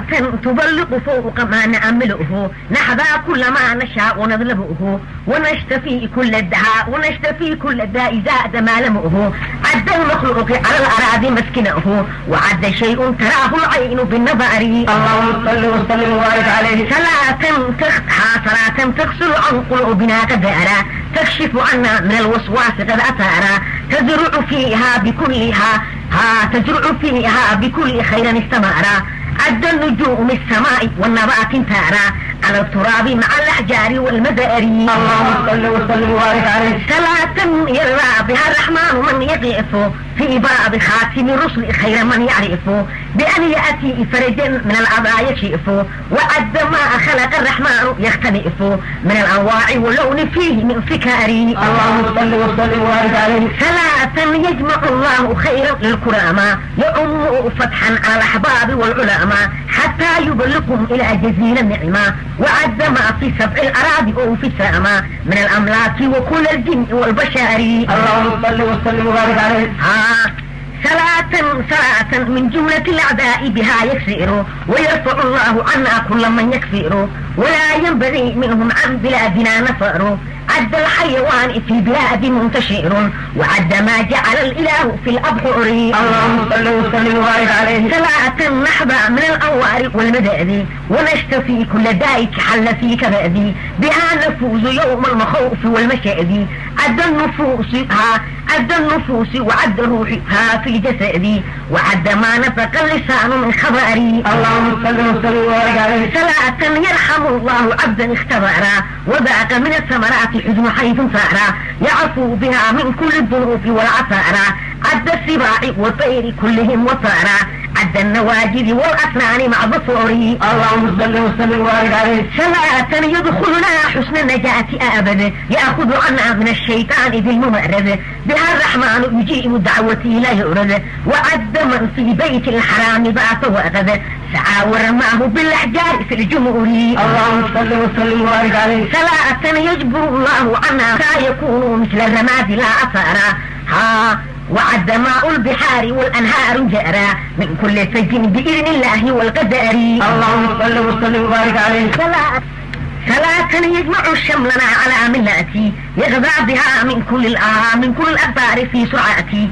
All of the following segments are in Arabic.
صلاة تبلغ فوق ما نأمله نحظى كل ما نشاء ونظلمه ونشتفي كل الدعاء ونشتفي كل الداء زاد ما لمه عد المخلوق على الأراضي مسكنه وعد شيء تراه العين بالنظر اللهم صل وسلم وبارك عليه صلاة تغسل عن قلوبنا قد أرى تكشف عنا من الوسواس قد أثارا تزرع فيها بكل خير استمارا عد النجوم السماء والنبات تارا على التراب مع الأحجار والمزاري اللهم صل وسلم وبارك عليه صلاة يرى بها الرحمن من يقف في باب خاتم الرسل خير من يعرف بأن يأتي فرجا من الأعضاء يكشف وعد ما خلق الرحمن يختلف من الأنواع واللون فيه من فكاري اللهم صل وسلم وبارك عليه صلاة يجمع الله خيرا للكرامة يؤم فتحا على الأحباب والعلماء حتى يبلغهم إلى جزيل النعمة وعد ما في سبع الأراضي أو في السماء من الأملاك وكل الجن والبشر اللهم صل وسلم وبارك عليه صلاة من جملة الأعداء بها يكسر ويرفع الله عنا كل من يكفر ولا ينبغي منهم عن بلادنا نفر عد الحيوان في البلاد منتشر وعد ما جعل الإله في الأبحر اللهم صل وسلم وبارك عليه صلاة نحظى من الأنوار والمداد ونشتفي كل دايك حل في كبادي بها نفوز يوم المخوف والمشاهد عد النفوس وعد روحها في جسدي وعد ما نطق اللسان من خبري اللهم صل وسلم وبارك عليه صلاة يرحم الله عبدا اختبارا وذاك من الثمرات حزن حيث سارا يعفو بها من كل الذنوب والعثارا عد السباع والطير كلهم وطارا عد النواجذ والأسنان مع بصوري اللهم صل وسلم وبارك عليه صلاة يدخلنا حسن النجاة أبدا يأخذ عنا من الشيطان بالممرد بها الرحمن يجيب دعوتي لا يؤرد وعد من في بيت الحرام بعث وأخذ سعى ورماه بالأحجار في الجمهور اللهم صل وسلم وبارك عليه صلاة يجبر الله عنا لا يكون مثل الرماد لا أثارا وعد ماء البحار والأنهار جارا من كل فج بإذن الله والقدر اللهم صل وسلم وبارك عليه صلاة يجمع شملنا على ملاتي يغذى بها من كل الأقدار في سعاتي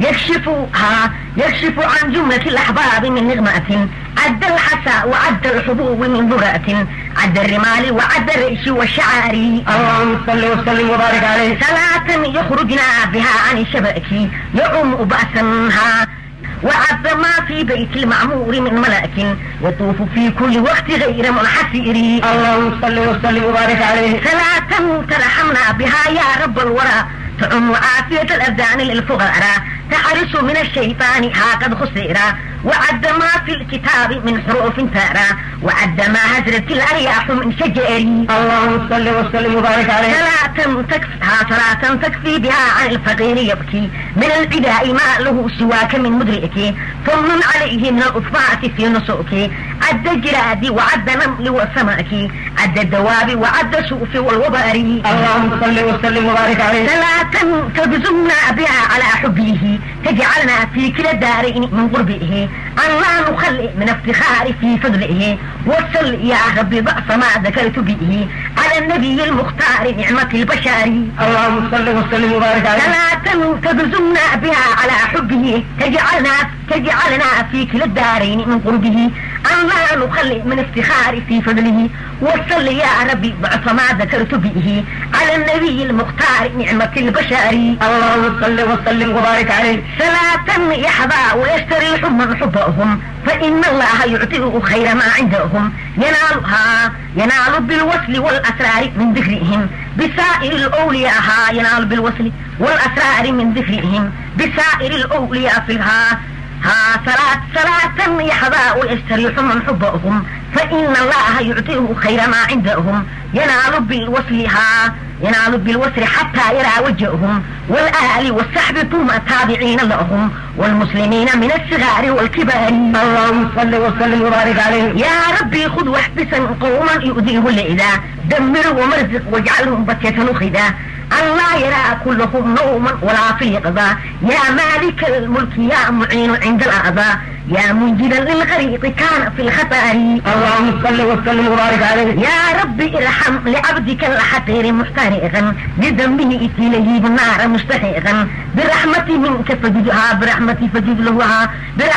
يكشف عن جملة الأحباب من نغمات عد الحسى وعد الحبوب من ذرات عد الرمال وعد الريش والشعار اللهم صل وسلم وبارك عليه صلاة يخرجنا بها عن الشبك يعم بأسنها وعد ما في بيت المعمور من ملائك يطوف في كل وقت غير منحسر اللهم صل وسلم وبارك عليه صلاة ترحمنا بها يا رب الورى تعم عافية الأبدان للفقراء تحرس من الشيطان قد خسيرا وعد ما في الكتاب من حروف تارا وعد ما هجرت الأرياح من شجري اللهم صل وسلم وبارك عليه صلاة تكفي بها عن الفقير يبكي من العداء ما له سواك من مدرك ثم عليه من الأطفاء في نسوك عد الجراد وعد نمل والسماك عد الدواب وعد السوف والوبار اللهم صل وسلم وبارك عليه صلاة تبزمنا بها على حبه تجعلنا في كلا الدارين من قربه أن لا نخلي من افتخار في فضله وصل يا ربي ضعف ما ذكرت به على النبي المختار نعمة البشر اللهم صل وسلم وبارك عليه صلاة تبزمنا بها على حبه تجعلنا في كلا الدارين من قربه أن لا نخلي من افتخار في فضله وصل يا ربي ضعف ما ذكرت به على النبي المختار نعمة البشر اللهم صل وسلم وبارك عليه صلاة يحظى ويستريح من حبهم فإن الله يعطيه خير ما عندهم ينال بالوصل والأسرار من ذكرهم بسائر الأولياء ينال بالوصل والأسرار من ذكرهم بسائر الأولياء فيها صلاة يحظى ويستريح من حبهم فإن الله يعطيه خير ما عندهم ينال بالوسر حتى يرى وجههم والآل والصحب ثم التابعين لهم والمسلمين من الصغار والكبار اللهم صل وسلم وبارك عليه يا ربي خذ واحبسا قوما يؤذيه الإذا دمر ومرزق واجعلهم بكية نخدا أن لا يرى كلهم نوما ولا في قضاء يا مالك الملك يا معين عند الأعضاء يا منجدا للغريق كان في الخطر. اللهم صل وسلم وبارك عليه. يا ربي ارحم لعبدك الحقير محترقا بذنبه إليه النار مستحقا برحمتي منك فجدها برحمتي فجد لها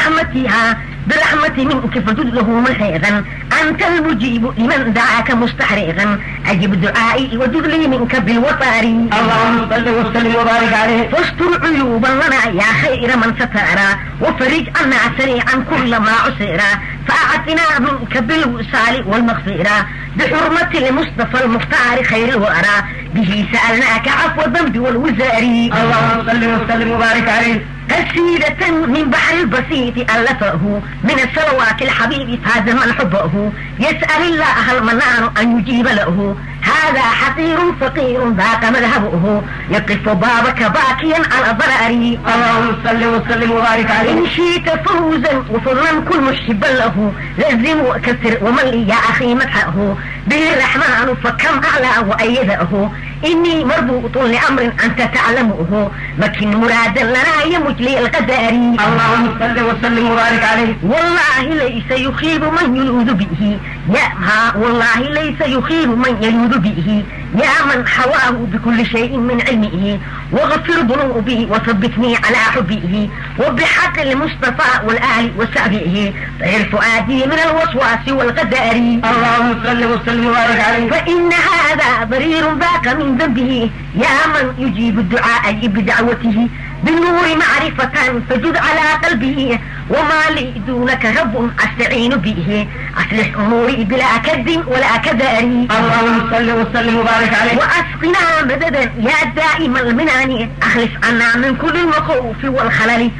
برحمتي منك فجد له ملحقا أنت المجيب لمن دعاك مستحرقا أجب دعائي وجد لي منك بالوطار. اللهم صل وسلم وبارك عليه. فاستر عيوبا لنا يا خير من ستارا وفرج عنا سريعا كل ما عسيرا فأعطنا منك بالوصال والمغفرة بحرمة المصطفى المختار خير الورى به سألناك عفو الذنب والوزار. اللهم صل وسلم وبارك عليه. قصيدة من بحر البسيط ألفه من الثروات الحبيب فاز من حبه يسأل الله المنان أن يجيب له هذا حقير فقير ذاك مذهبه يقف بابك باكيا على ضراري. اللهم صل وسلم وبارك عليه. إن شئت فوزا وفضلا كل محبا له لازم وكثر ومن لي يا أخي مدحه به الرحمن فكم أعلى وأيده إني مربوط لأمر أنت تعلمه لكن مرادا لنا يمت لي القدر. اللهم صل وسلم وبارك عليه. والله ليس يخيب من يلوذ به والله ليس يخيب من يلوذ به يا من حواه بكل شيء من علمه واغفر ذنوبي وثبتني على حبه وبحق المصطفى والآل وصحبه طهر فؤادي من الوسواس والغدار. اللهم صل وسلم وبارك عليه. فإن هذا ضرير باق من ذنبه يا من يجيب الدعاء بدعوته بالنور معرفة فجد على قلبه وما لي دونك رب أستعين به أصلح أموري بلا كد ولا كدار. اللهم صل وسلم وبارك عليه. وأسقنا مددا يا دائم المنان أخلص عنا من كل المخوف والخلل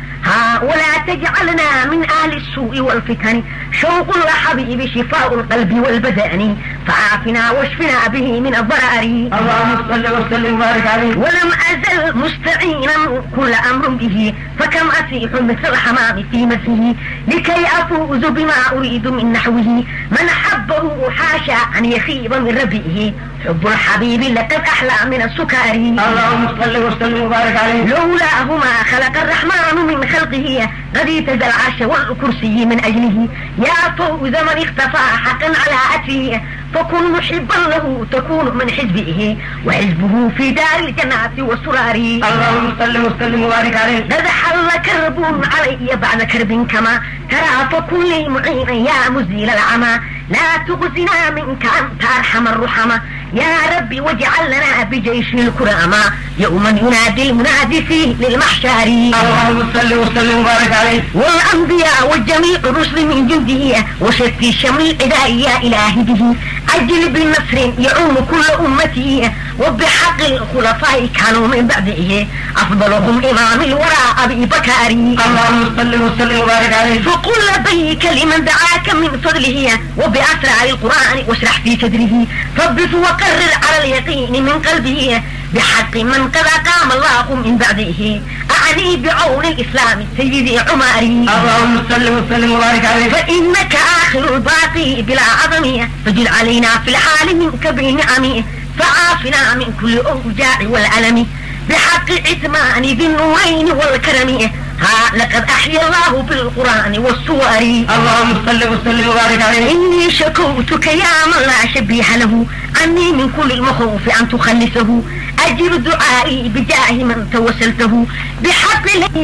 ولا تجعلنا من أهل السوء والفتن شوق الحبيب شفاء القلب والبدن فعافنا واشفنا به من الضرر. اللهم صل وسلم وبارك عليه. ولم أزل مستعينا كل أمر به فكم أسيح مثل الحمام في مسه لكي أفوز بما أريد من نحوه من حبه حاشا أن يخيب من ربه حب الحبيب لقد أحلى من السكر. اللهم صل وسلم وبارك عليه. لولاه ما خلق الرحمن من خلقه قد اهتدى العرش والكرسي من أجله يا فوز من اختفى حقا على أتيه فكن محبا له تكون من حزبه وحزبه في دار الجنات والسرار. اللهم صل وسلم وبارك عليه. قد حل كرب علي بعد كرب كما ترى فكن لي معينا يا مزيل العمى لا تغزنا منك أنت أرحم الرحمة يا ربي واجعل لنا بجيش الكرامة يوما ينادي المنادي فيه للمحشار. اللهم صل وسلم وبارك عليه. والأنبياء والجميع الرسل من جنده وشتي شمل العداء يا إلهي به أجل بالنصر يعوم كل أمتي وبحق الخلفاء كانوا من بعده أفضلهم إمام الوراء أبي بكر. اللهم صل وسلم وبارك عليه. فقل لبيك لمن دعاك من فضله وبأسرار القرآن واشرح في صدره ثبت وقرر على اليقين من قلبه بحق من قد أقام الله من بعده أعني بعون الإسلام سيدي عمري. اللهم صل وسلم وبارك عليه. فإنك آخر الباقي بلا عظم فجل علينا في الحال منك بالنعم فعافنا من كل أوجاع والألم بحق عثمان ذي النورين والكرم لقد أحيا الله بالقرآن والسور. اللهم صل وسلم وبارك عليه. إني شكوتك يا من لا شبيه له عني من كل المخوف أن تخلصه أجب دعائي بجاه من توسلته بحق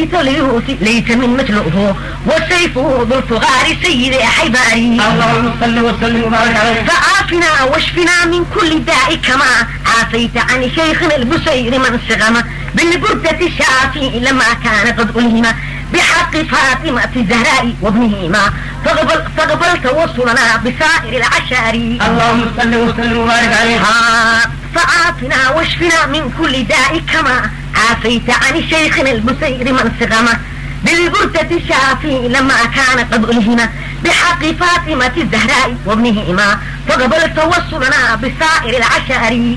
ليس من مثله وسيفه ذو الفغار سيد حيباري. اللهم صل وسلم وبارك عليه. فعافنا واشفنا من كل داء كما عافيت عن شيخنا البصير من سغم بالبردة الشافي لما كان قد ألهم بحق فاطمة الزهراء وابنهما فقبل توصلنا بسائر العشار. اللهم صل وسلم وبارك عليه. فعافنا واشفنا من كل داء كما عافيت عن شيخنا البصير من سغم بالبردة الشافي لما كان قد ألهم بحق فاطمة الزهراء وابنهما فقبل توصلنا بسائر العشار.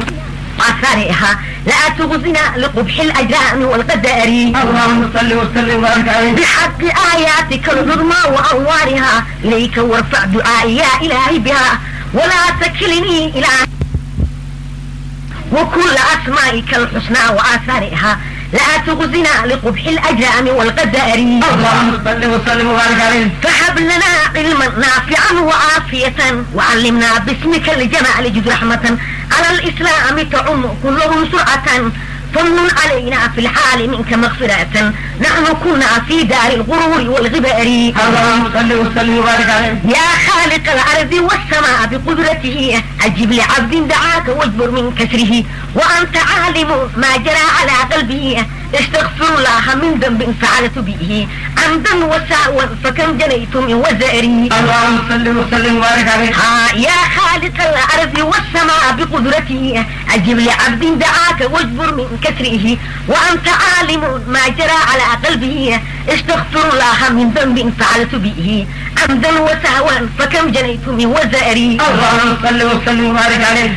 وأثارها لا تغزنا لقبح الأجرام والقدر. اللهم صل وسلم وبارك عليه. بحق آياتك العظمى وأنوارها إليك وارفع دعائي يا إلهي بها ولا تكلني إلى وكل أسمائك الحسنى وآثارها لا تغزنا لقبح الأجرام والقدر. اللهم صل وسلم وبارك عليه. فهب لنا علما نافعا وعافية وعلمنا باسمك الجمال جد رحمة على الإسلام تعم كلهم سرعة فمن علينا في الحال منك مغفرة نحن كنا في دار الغرور والغبار. اللهم صل وسلم وبارك عليه. يا خالق الأرض والسماء بقدرته أجب لعبد دعاك واجبر من كسره وأنت عالم ما جرى على قلبه استغفر الله من ذنب فعلت به عمدا وسهوا فكم جنيت من وزاري. اللهم صل وسلم وبارك عليه. يا خالق الأرض والسماء بقدرته أجب لعبد دعاك واجبر من كسره وأنت عالم ما جرى على قلبه استغفر الله من ذنب فعلت به عمدا وسهوا فكم جنيت من وزاري. اللهم صل وسلم وبارك عليه.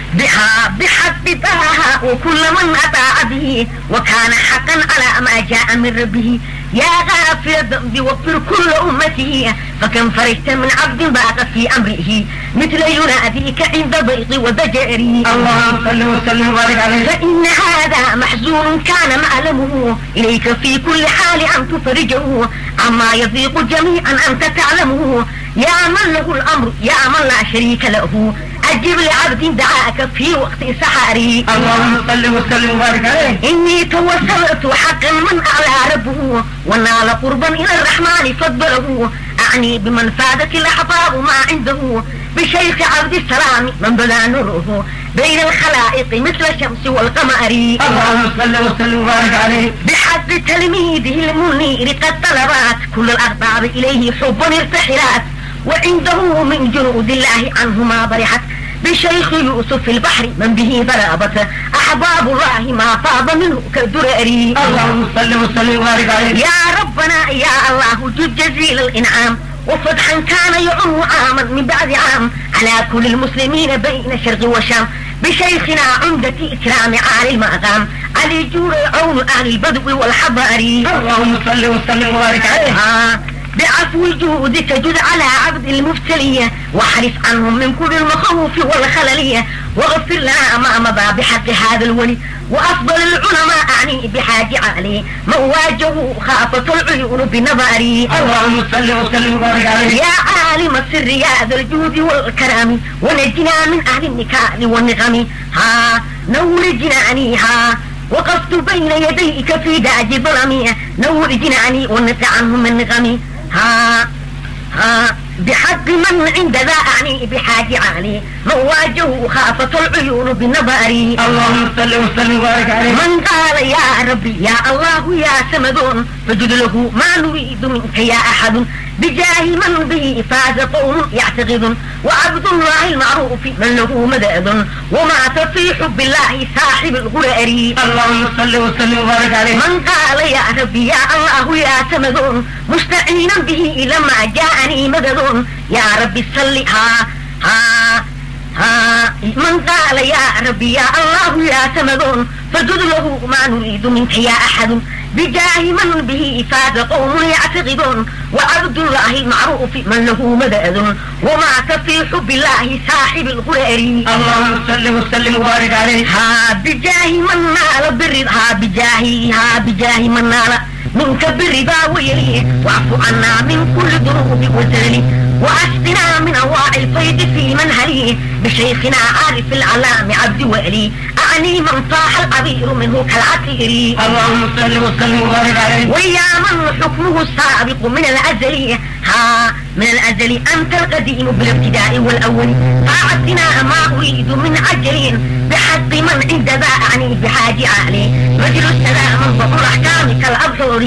بحق طه وكل من أطاع به وكان حقا على ما جاء من ربه يا غافر الذنب واغفر كل أمته فكم فرحت من عبد باق في أمره مثل يناديك عند ضيق وضجري. اللهم صل وسلم وبارك عليه. فإن هذا محزون كان معلمه إليك في كل حال أن تفرجه عما يضيق جميعا أنت تعلمه يا من له الأمر يا من لا شريك له أجب لعبد دعاك في وقت سحري. اللهم صل وسلم وبارك عليه. إني توسلت حقا من أعلى ربه ونال قربا إلى الرحمن فضله أعني بمن فادت الأحباب ما عنده بشيخ عبد السلام من بدا نوره بين الخلائق مثل الشمس والقمر. اللهم صل وسلم وبارك عليه. بحق تلميذه المنير قد طلبت كل الأرباب إليه حبا ارتحلت وعنده من جنود الله عنه ما برحت بشيخ يوسف البحر من به ضربت أحباب الله ما فاض منه كالدراري. اللهم صل وسلم وبارك عليه. يا ربنا يا الله جد جزيل الإنعام وفتحا كان يعم عاما من بعد عام على كل المسلمين بين شرق وشام بشيخنا عمدة إكرام عالي المقام علي جور عون أهل البدو والحضار. اللهم صل وسلم وبارك عليه. بعفو جودك جد على عبد المبتلية واحرص عنهم من كل المخوف والخللية واغفر لنا ما مضى بحق هذا الولي وأفضل العلماء أعني بحاج علي من واجهه خافة العيون بنظري. اللهم صل وسلم وبارك عليه. يا عالم السر يا ذا الجود والكرام ونجنا من أهل النكال والنغم نور جناني وقفت بين يديك في داج ظلمي نور جناني ونقع عنهم من نغمي بحق من عند ذا أعني بحاج علي من واجهه خافة العيون بالنظر. اللهم صل وسلم وبارك عليه. من قال يا ربي يا الله يا سمد فجد له ما نريد منك يا أحد بجاه من به فاز قوم يعتقد وعبد الله المعروف من له مدد وما تصيح بالله صاحب الغرار. اللهم صل وسلم وبارك عليه. من قال يا ربي يا الله يا سمد مستعينا به لما جاءني مدد يا ربي صل من قال يا ربي يا الله يا سمد فجد له ما نريد منك يا أحد بجاه من به فاز قوم يعتقدون وعبد الله المعروف من له مدد وما تصيح بالله صاحب الغرار. اللهم صل وسلم وبارك عليه. بجاه من نال بالرضا بجاه من نال منك بالرضا ويليه واعف عنا من كل ذنوب وزلي وأسقنا من أنواع الفيض في منهلي بشيخنا عارف العلام عبد وألي أعني من طاح العبير منه كالعتير. اللهم صل وسلم وبارك عليه. ويا من حكمه السابق من الأزلي من الأزل أنت القديم بالابتداء والأول فأعطنا ما أريد من عجل بحق من عند ذا أعني بحاج علي رجل السلام ظهور أحكامك الأبصر.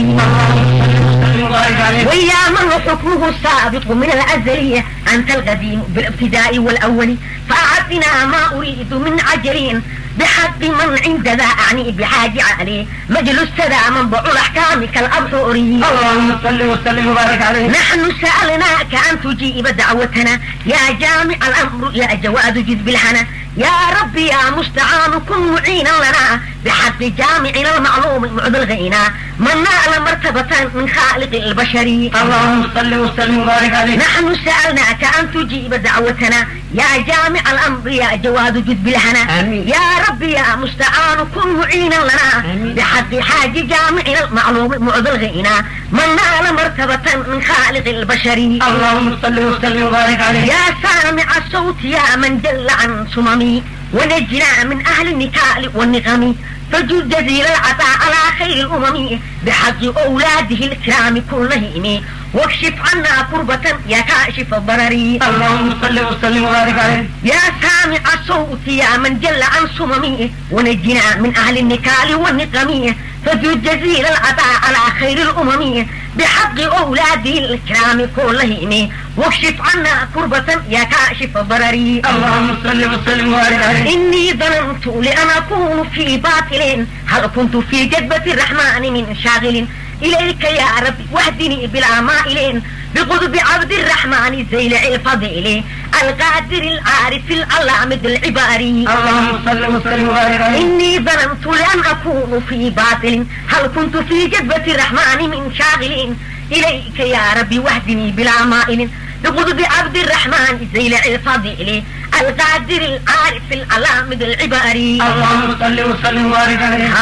ويا من حكمه السابق من الأزلية أنت القديم بالابتداء والأول فأعطنا ما أريد من عجل بحق من عند ذا أعني بحاج عليه مجل السلام منبع أحكامك الأبصر. اللهم صل وسلم وبارك عليه. نحن سألناك أن تجيب دعوتنا يا جامع الأمر يا جواد جد بالحنا يا ربي يا مستعان كن معينا لنا بحق جامعنا المعلوم المعدل غينا من نال مرتبة من خالق البشري. اللهم صل وسلم وبارك عليه. نحن سألناك أن تجيب دعوتنا يا جامع الأمر يا جواد جد بالهنا. آمين. يا ربي يا مستعان كن معينا لنا آمين. بحق حاج جامعنا المعلوم المعدل غينا من نال مرتبة من خالق البشري. اللهم صل وسلم وبارك عليه. يا سامع الصوت يا من جل عن سممي ونجنا من أهل النكال والنغم فجد جزيل العطاء على خير الأمم بحق أولاده الكرام كلهم واكشف عنا كربة يا كاشف الضرر. اللهم صل وسلم وبارك عليه. يا سامع الصوت يا من جل عن سممي ونجنا من أهل النكال والنقم فجد جزيل العطاء على خير الأمم بحق أولاده الكرام كلهم واكشف عنا كربة يا كاشف الضرر. اللهم صل وسلم وبارك عليه. إني ظننت لأن أكون في باطل هل كنت في جذبة الرحمن من شاغل إليك يا رب واهدني بلا مائل بقضب عبد الرحمن زيلع الفضيل القادر العارف العلام العباري. اللهم صل وسلم وبارك عليه. إني ظننت لأن أكون في باطل هل كنت في جذبة الرحمن من شاغل إليك يا رب واهدني بلا مائل بقضب عبد الرحمن زيلع الفضيل القادر العارف العلام العباري. اللهم صل وسلم وبارك عليه.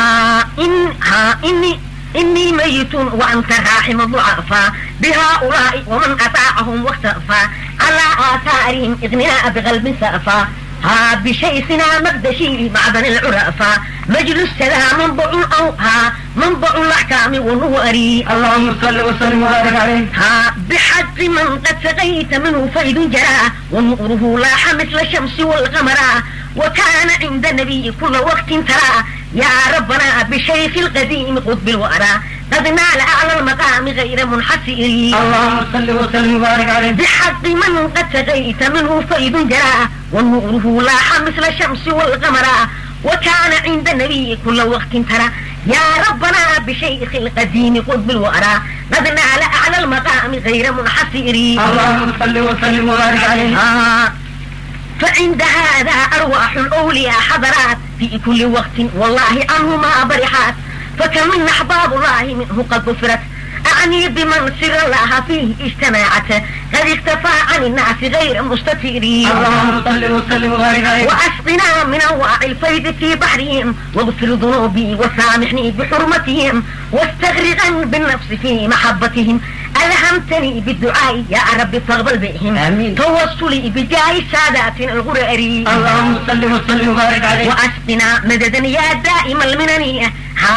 إني ميت وأنت راحم الضعفاء بهؤلاء ومن أطاعهم واختفى على آثارهم إغناء بقلب سأفا ها بشيخنا مقدشي معدن العرفاء مجلس السلام منبع الأحكام والنوري. اللهم صل وسلم وبارك عليه. ها بحق من قد سقيت منه فيض جرى ونوره لاح مثل الشمس والقمر وكان عند النبي كل وقت ترى يا ربنا بشيخ القديم قطب الورى قد نال أعلى المقام غير منحسر. اللهم صل وسلم وبارك عليه. بحق من قد سقيت منه فيض جرى ونوره لاح مثل الشمس والقمر وكان عند النبي كل وقت ترى يا ربنا بشيخ القديم قطب الورى قد نال أعلى المقام غير منحسر. اللهم صل وسلم وبارك عليه. فعند هذا أرواح الأولياء حضرات في كل وقت والله عنه ما برحات فكم من أحباب الله منه قد غفرت أعني بمن سر الله فيه اجتماعت قد اختفى عن الناس غير مستثيرين. اللهم صل وسلم وبارك عليه. وأسقنا من أنواع الفيض في بحرهم واغفر ذنوبي وسامحني بحرمتهم واستغرقا بالنفس في محبتهم ألهمتني بالدعاء يا رب فاقبل بهم. آمين. توصلي بجاه ساداتنا الغراري. اللهم صل وسلم وبارك عليه. وأسقنا مددا يا دائم المنن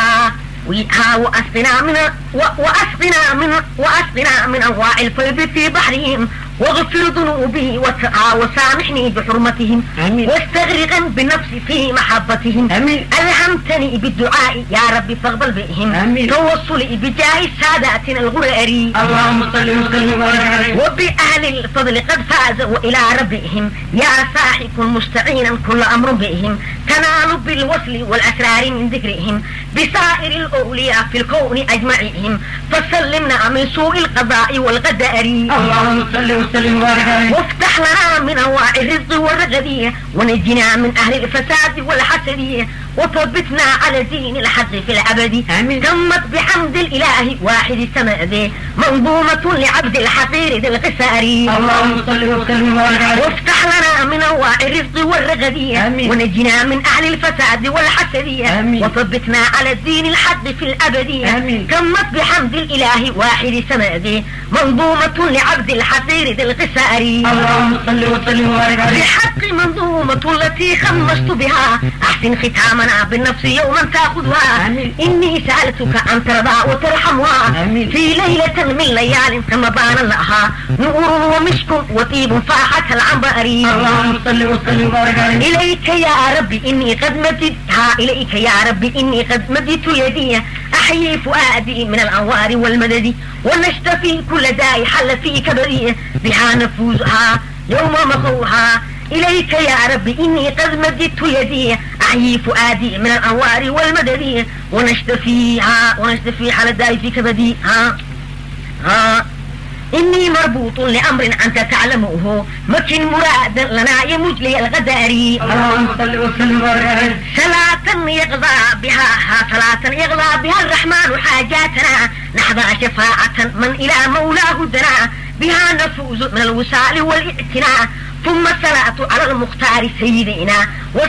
وأسقنا من أنواع الفيض في بحرهم واغفر ذنوبي وسامحني بحرمتهم. آمين. واستغرقا بالنفس في محبتهم. آمين. ألهمتني بالدعاء يا رب فاقبل بهم. آمين. توصلي بجاه ساداتنا الغراري. اللهم صل وسلم وبارك عليه. وبأهل الفضل قد فازوا إلى ربهم يا ساحق مستعينا كل أمر بهم تنال بالوصل والأسرار من ذكرهم بسائر الأولياء في الكون أجمعهم فسلمنا من سوء القضاء والغدار. اللهم صل وسلم وبارك عليه. وافتح لنا من أنواع الرزق والرغدية ونجنا من أهل الفساد والحسدية وثبتنا على دين الحق في الأبد. آمين. تمت بحمد الإله واحد السماء منظومة لعبد الحقير ذي القسار. اللهم صل وسلم وبارك عليه. وافتح لنا من أنواع الرزق والرغدية آمين. ونجنا من أهل الفساد والحسدية آمين. وثبتنا على الدين الحق في الأبدية. آمين. تمت بحمد الإله واحد السماء منظومة لعبد الحقير ذي القسار. اللهم صل وسلم وبارك عليه. بحق منظومة التي خمست بها أحسن ختامنا بالنفس يوما تأخذها. آمين. إني سألتك أن ترضى وترحمها آمين. في ليلة من ليال كما بان لها نور ومسك وطيب فاحت العنبر. اللهم صل وسلم وبارك عليه. إليك يا رب إني قد مددتها إليك يا رب إني قد مددت يدي أحيي فؤادي من الأنوار والمدد ونشتفي كل داء حل في كبري بها نفوزها يوم مخوها. إليك يا رب إني قد مددت يدي أحيي فؤادي من الأنوار والمدد ونشتفي حل الداء في كبدي. إني مربوط لأمر أنت تعلمه مكن مراد لنا يمج لي الغداري اللهم صل وسلم وبارك عليه صلاة يقضى بها صلاة يقضى بها الرحمن حاجاتنا نحظى شفاعة من إلى مولاه دنا بها نفوز من الوصال والائتناء ثم الصلاة على المختار سيدنا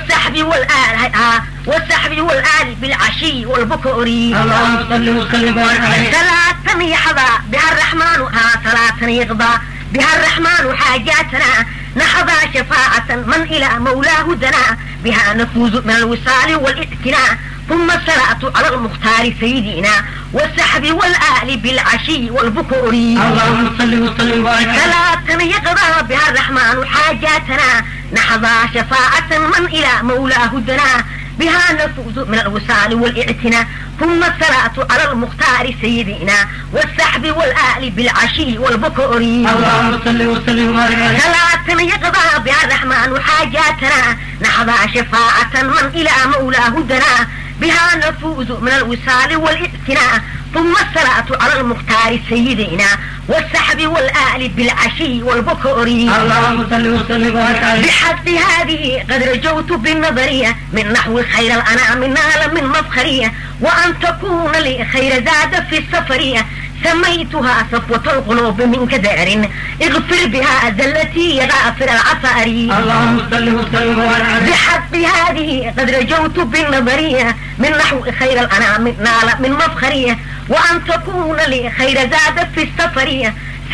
والسحب والآل بالعشي والبكور اللهم صل وسلم وبارك عليه صلاة يحظى بها الرحمن صلاة يقضى بها الرحمن حاجاتنا نحظى شفاعة من إلى مولاه دنا بها نفوز من الوصال والائتناء ثم الصلاة على المختار سيدنا والسحب والآل بالعشي والبكور اللهم صل وسلم وبارك عليه صلاة يقضى بها الرحمن حاجاتنا نحظى شفاعة من إلى مولاه دنا بها نفوز من الوصال والائتناء ثم الصلاة على المختار سيدنا والسحب والآل بالعشي والبكور اللهم صل وسلم وبارك عليه صلاة يقضى بها الرحمن حاجاتنا نحظى شفاعة من إلى مولاه دنا بها نفوز من الوصال والائتناء ثم الصلاة على المختار سيدنا والسحب والآل بالعشي والبكور اللهم صل وسلم وبارك عليه بحد هذه قد رجوت بالنظرية من نحو خير الأنام نال من مفخرية وأن تكون لي خير زاد في السفرية سميتها صفوة القلوب من كدار اغفر بها زلتي يا غافر العثار اللهم صل وسلم وبارك عليه بحد هذه قد رجوت بالنظرية من نحو خير الأنام نال من مفخرية وأن تكون لي خير زاد في السفرية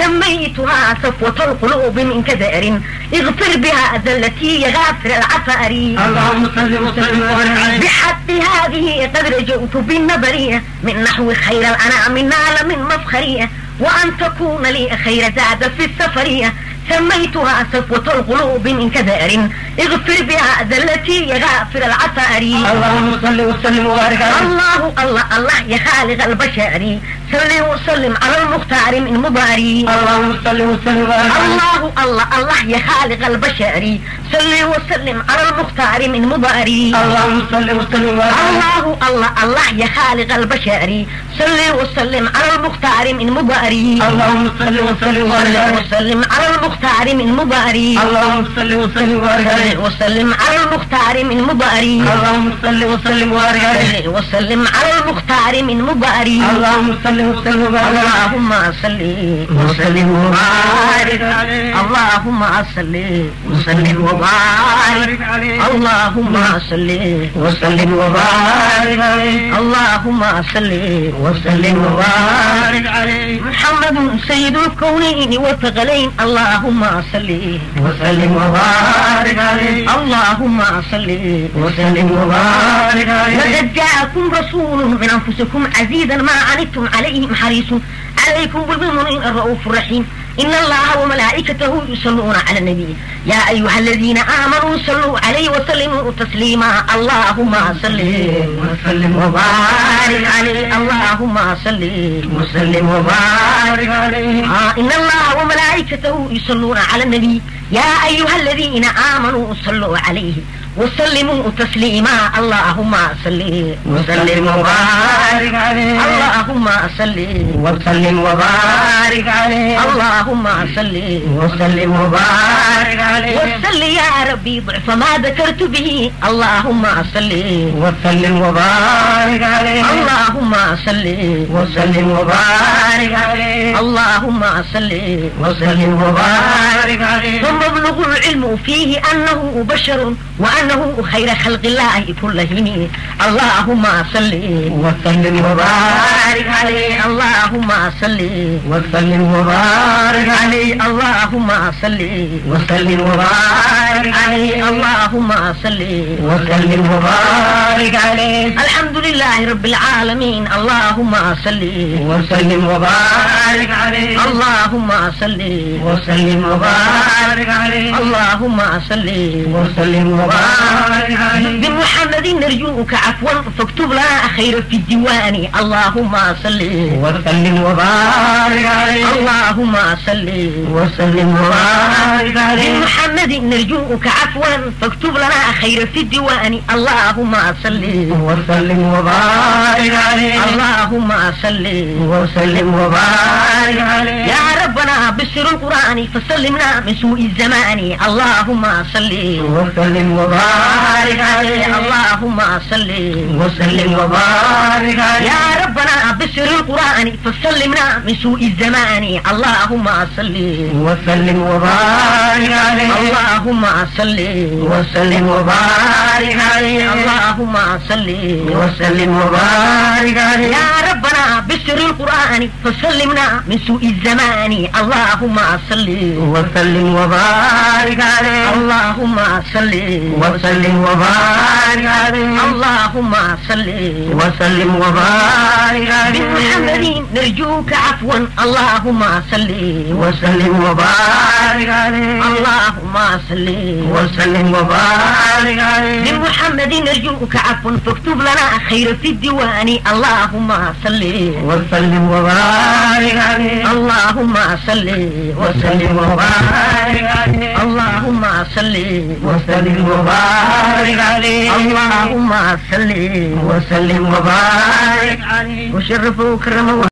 سميتها صفوة القلوب من كدار اغفر بها زلتي يا غافر العثار اللهم صل وسلم وبارك عليه بحد هذه قد رجوت بالنظرية من نحو خير الأنام نال من مفخرية وأن تكون لي خير زاد في السفرية سميتها صفوة القلوب من كدار اغفر بها زلتي يا غافر العثار اللهم صل وسلم وبارك عليه الله يا خالق البشر صل وسلم على المختار من مباري اللهم صل وسلم وبارك عليه الله يا خالق البشر صل وسلم على المختار من مباري اللهم صل وسلم وبارك عليه الله يا خالق البشر صل وسلم على المختار من مباري اللهم صل وسلم وبارك عليه وسلم على المختار من مباري اللهم صل وسلم وبارك عليه وسلم على المختار من مباري اللهم صل وسلم وبارك عليه وسلم على المختار من مباري اللهم صل وسلم وبارك عليه اللهم صل وسلم وبارك عليه اللهم صل وسلم وبارك عليه اللهم صل وسلم وبارك عليه اللهم صل وسلم وبارك عليه محمد سيد الكونين والثقلين اللهم صل وسلم وبارك عليه اللهم صل وسلم وبارك عليه لقد جاءكم رسول من أنفسكم عزيزا ما عنتم عليهم حريص عليكم بالمؤمنين الرؤوف الرحيم إن الله وملائكته يصلون على النبي يا أيها الذين آمنوا صلوا عليه وسلموا تسليما اللهم صل وسلم وبارك عليه اللهم صل وسلم وبارك عليه إن الله وملائكته يصلون على النبي يا أيها الذين آمنوا صلوا عليه وسلموا تسليما اللهم صل وسلم وبارك عليه اللهم صل وسلم وبارك عليه اللهم صل وسلم وبارك عليه وصل يا ربي ضعف ما ذكرت به اللهم صل وسلم وبارك عليه اللهم صل وسلم وبارك عليه اللهم صل وسلم وبارك عليه ثم مبلغ العلم فيه أنه بشر وأنه خير خلق الله كلهم اللهم صل وسلم وبارك عليه اللهم صل وسلم وبارك عليه اللهم صل وسلم وبارك عليه اللهم صل وسلم وبارك عليه الحمد لله رب العالمين اللهم صل وسلم وبارك عليه اللهم صل وسلم وبارك عليه اللهم صل وسلم وبارك عليه بمحمد نرجوك عفوا فاكتب لنا خير في الديوان اللهم صل وسلم وبارك عليه اللهم صل وسلم وبارك عليه بمحمد محمد نرجوك عفوا فاكتب لنا خير في الديوان اللهم صل وسلم وبارك عليه اللهم صل وسلم وبارك عليه يا ربنا بسر القرآن فسلمنا من سوء الزمان اللهم صل وسلم وبارك عليه اللهم صل وسلم وبارك عليه يا ربنا بسر القرآن فسلمنا من سوء الزمان اللهم صل وسلم وبارك عليه اللهم صل وسلم وبارك عليه اللهم صل وسلم وبارك عليه يا ربنا بسر القرآن فسلمنا من سوء الزمان اللهم صل وسلم وبارك عليه اللهم صل وسلم وبارك عليه اللهم صل وسلم وبارك عليه بمحمد نرجوك عفوا اللهم صل وسلم وبارك عليه اللهم صل وسلم وبارك عليه بمحمد نرجوك عفوا فاكتب لنا خير في الديوان اللهم صل وسلم وبارك عليه اللهم صل وسلم وبارك عليه اللهم صل وسلم وبارك عليه اللهم صل وسلم وبارك عليه وشرف وكرم